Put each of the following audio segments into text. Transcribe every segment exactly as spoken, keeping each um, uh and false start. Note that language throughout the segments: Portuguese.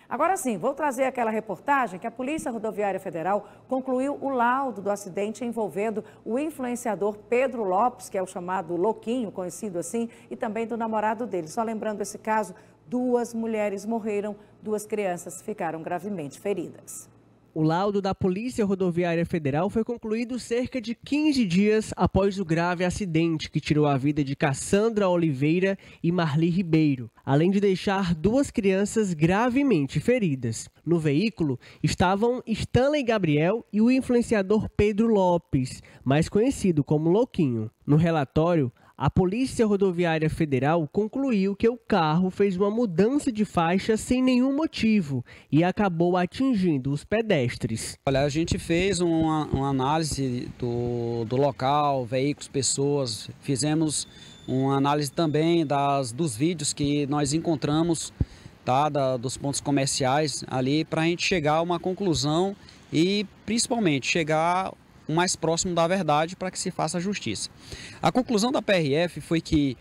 Agora sim, vou trazer aquela reportagem que a Polícia Rodoviária Federal concluiu o laudo do acidente envolvendo o influenciador Pedro Lopes, que é o chamado Louquinho, conhecido assim, e também do namorado dele. Só lembrando esse caso, duas mulheres morreram, duas crianças ficaram gravemente feridas. O laudo da Polícia Rodoviária Federal foi concluído cerca de quinze dias após o grave acidente que tirou a vida de Cassandra Oliveira e Marli Ribeiro, além de deixar duas crianças gravemente feridas. No veículo estavam Stanley Gabriel e o influenciador Pedro Lopes, mais conhecido como Louquinho. No relatório, a Polícia Rodoviária Federal concluiu que o carro fez uma mudança de faixa sem nenhum motivo e acabou atingindo os pedestres. Olha, a gente fez uma, uma análise do, do local, veículos, pessoas, fizemos uma análise também das, dos vídeos que nós encontramos, tá, da, dos pontos comerciais ali, para a gente chegar a uma conclusão e principalmente chegar o mais próximo da verdade para que se faça a justiça. A conclusão da P R F foi que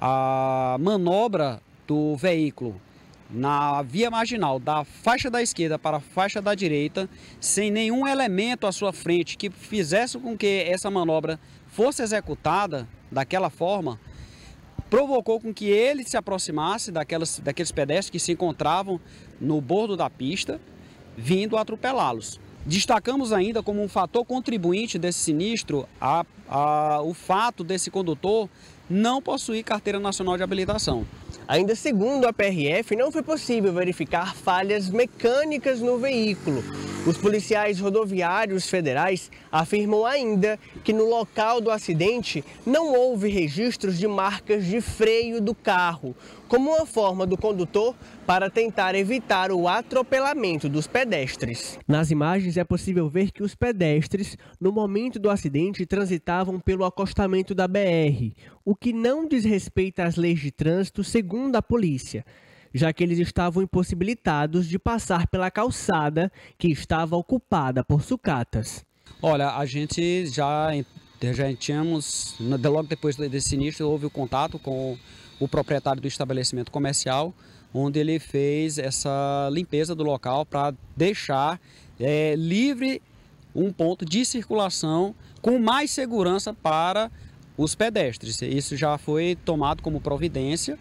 a manobra do veículo na via marginal da faixa da esquerda para a faixa da direita, sem nenhum elemento à sua frente que fizesse com que essa manobra fosse executada daquela forma, provocou com que ele se aproximasse daquelas, daqueles pedestres que se encontravam no bordo da pista, vindo atropelá-los. Destacamos ainda como um fator contribuinte desse sinistro a, a, o fato desse condutor não possuir carteira nacional de habilitação. Ainda segundo a P R F, não foi possível verificar falhas mecânicas no veículo. Os policiais rodoviários federais afirmam ainda que no local do acidente não houve registros de marcas de freio do carro, como uma forma do condutor para tentar evitar o atropelamento dos pedestres. Nas imagens é possível ver que os pedestres, no momento do acidente, transitavam pelo acostamento da B R, o que não diz respeito às leis de trânsito, segundo a polícia, já que eles estavam impossibilitados de passar pela calçada que estava ocupada por sucatas. Olha, a gente já, já tínhamos, logo depois desse sinistro, houve o contato com o proprietário do estabelecimento comercial, onde ele fez essa limpeza do local para deixar é, livre um ponto de circulação com mais segurança para os pedestres. Isso já foi tomado como providência.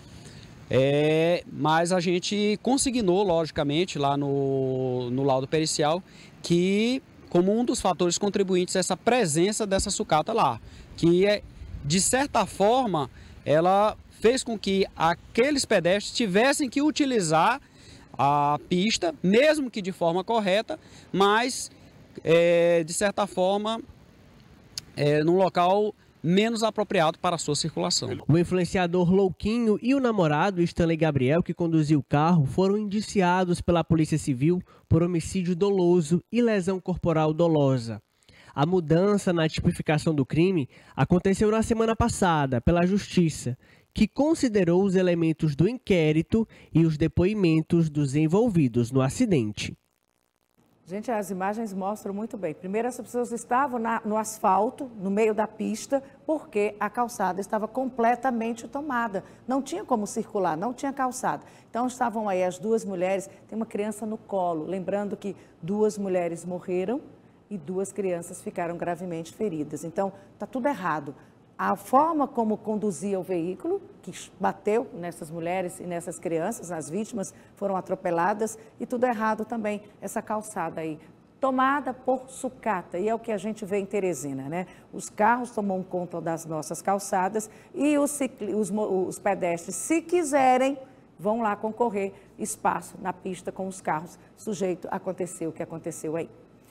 É, mas a gente consignou, logicamente, lá no, no laudo pericial, que como um dos fatores contribuintes essa presença dessa sucata lá, que é, de certa forma, ela fez com que aqueles pedestres tivessem que utilizar a pista, mesmo que de forma correta, mas é, de certa forma, é, num local menos apropriado para a sua circulação. O influenciador Louquinho e o namorado Stanley Gabriel, que conduziu o carro, foram indiciados pela Polícia Civil por homicídio doloso e lesão corporal dolosa. A mudança na tipificação do crime aconteceu na semana passada pela Justiça, que considerou os elementos do inquérito e os depoimentos dos envolvidos no acidente. Gente, as imagens mostram muito bem. Primeiro, as pessoas estavam na, no asfalto, no meio da pista, porque a calçada estava completamente tomada. Não tinha como circular, não tinha calçada. Então, estavam aí as duas mulheres, tem uma criança no colo. Lembrando que duas mulheres morreram e duas crianças ficaram gravemente feridas. Então, está tudo errado. A forma como conduzia o veículo, que bateu nessas mulheres e nessas crianças, as vítimas foram atropeladas, e tudo errado também, essa calçada aí, tomada por sucata, e é o que a gente vê em Teresina, né? Os carros tomam conta das nossas calçadas e os, cicli... os, os pedestres, se quiserem, vão lá concorrer espaço na pista com os carros, sujeito a acontecer o que aconteceu aí.